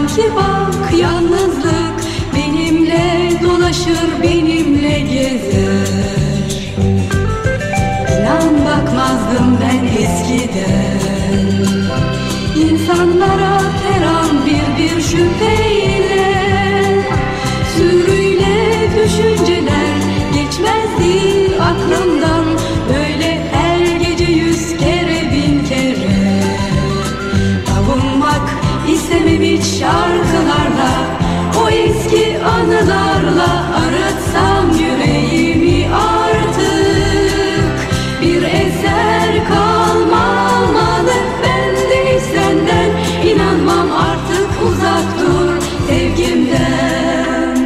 Sanki bak yalnızlık benimle dolaşır, benimle gezer. İnan bakmazdım ben eskiden İnsanlara her an bir şüpheyle, sürüyle düşünceler geçmezdi aklımdan. Böyle her gece 100 kere 1000 kere avunmak istemem hiç şarkılarla, o eski anılarla arıtsam yüreğimi artık bir eser kalmamalı bende senden. İnanmam artık, uzak dur sevgimden.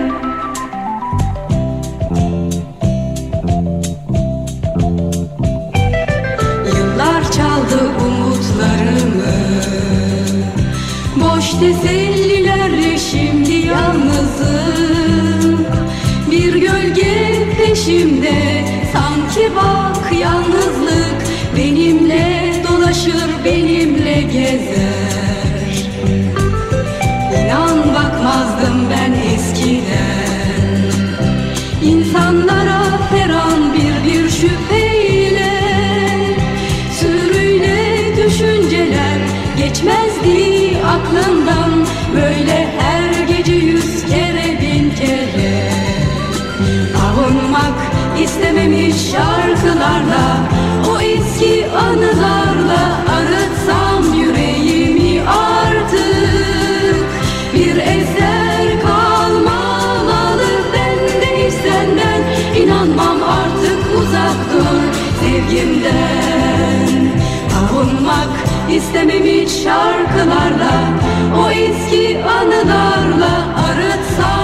Yıllar çaldı umutlarımı, boş tesellilerle şimdi yalnızım. Bir gölge peşimde, sanki bak yalnızlık benimle dolaşır, benimle gezer. İnan bakmazdım ben eskiden İnsanlara her an bir şüpheyle, sürüyle düşünceler geçmezdi aklımdan. Böyle her gece 100 kere 1000 kere avunmak istemem hiç şarkılarla, o eski anılarla arıtsam yüreğimi artık bir eser kalmamalı bende senden. İnanmam artık, uzak dur sevgimden. Avunmak istemem hiç şarkılarla, o eski anılarla arıtsam